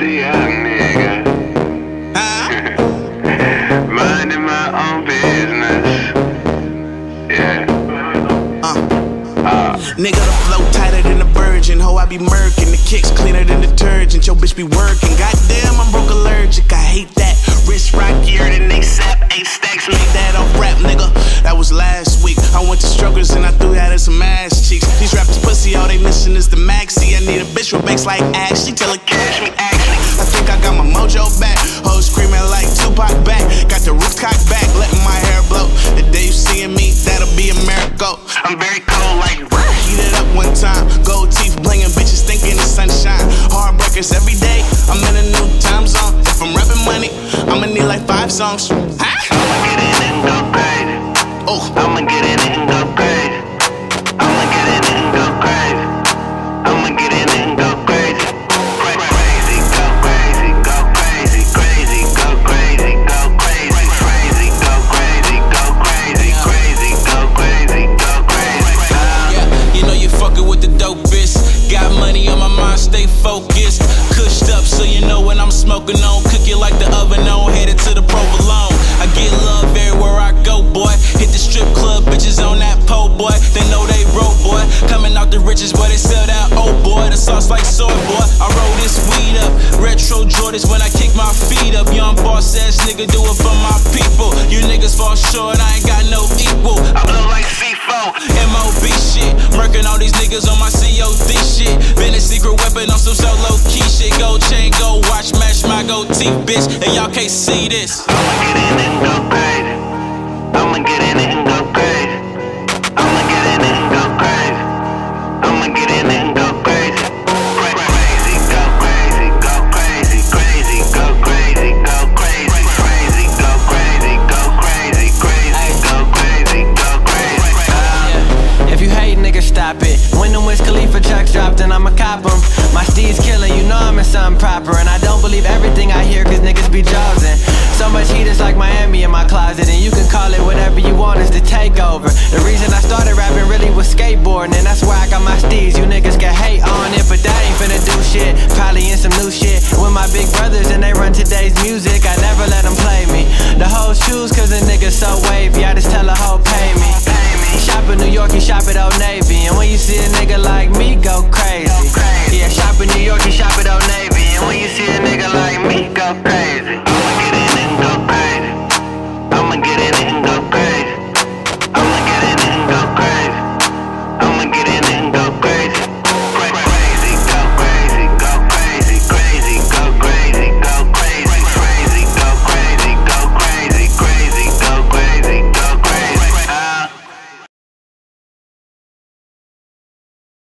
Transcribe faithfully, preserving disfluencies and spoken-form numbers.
the young nigga. Huh? Minding my own business. Yeah. Uh. Uh. Nigga, the flow tighter than a virgin. Ho, I be murking. The kicks cleaner than detergent. Your bitch be working. Goddamn, I'm broke allergic. I hate that. Wrist rockier than ASAP. Eight stacks made that off rap, nigga. That was last week. I went to Strokers and I threw that in some ass cheeks. These rappers pussy, all they missing is the maxi. I need a bitch with banks like Ashley. Tell her cash me, Ashley. I think I got my mojo back. Hoes screaming like Tupac back. Got the roof cocked back, letting my hair blow. The day you seeing me, that'll be a miracle. I'm very cold like heat it up one time. Gold teeth blinging, bitches thinking the sunshine. Heartbreakers every day. I'm in a new time zone. If I'm rapping money, I'ma need like five songs. Huh? I'ma get in and go crazy. Oh, I'ma get in and go crazy. I'ma get in and go crazy. I'ma get in and go crazy. Crazy, go crazy, go crazy, crazy, go crazy, go crazy, crazy, go crazy, go crazy, crazy, go crazy, go crazy. Yeah, you know you fucking with the dopest. Got money on my mind, stay focused. Cushed up so you know when I'm smoking on. Cook it like the oven on, headed to the provolone. I get love everywhere I go, boy. Hit the strip club, bitches on that pole, boy. They know they roll, boy. Coming out the riches, boy, they sell that old boy. The sauce like soy, boy. I roll this weed up. Retro Jordans when I kick my feet up. Young boss ass nigga, do it for my people. You niggas fall short, I ain't got no equal. I blow like C four. M O B shit. Murking all these niggas on my C O D shit. Been a secret weapon on some solo key shit. Gold chain, gold watch, match my gold teeth, bitch. And y'all can't see this. I'ma get in and go crazy. I'ma get in and go crazy. I'ma get in and go crazy. I'ma get in and go crazy. Crazy, go crazy, go crazy, crazy, go crazy, go crazy, crazy, go crazy, go crazy, crazy, go crazy, go crazy. Yeah. If you hate, nigga, stop it. When the Wiz Khalifa tracks drop, then I'ma cop 'em. My steed's killing, you know I'm in something proper. And I don't believe everything I hear, cause niggas be jawsing. So much heat, it's like Miami in my closet. And you can call it whatever you want, it's the takeover. The reason I started rapping really was skateboarding. And that's why I got my steeds, you niggas can hate on it. But that ain't finna do shit, probably in some new shit. With my big brothers and they run today's music, I never let them play me. The hoes choose cause the niggas so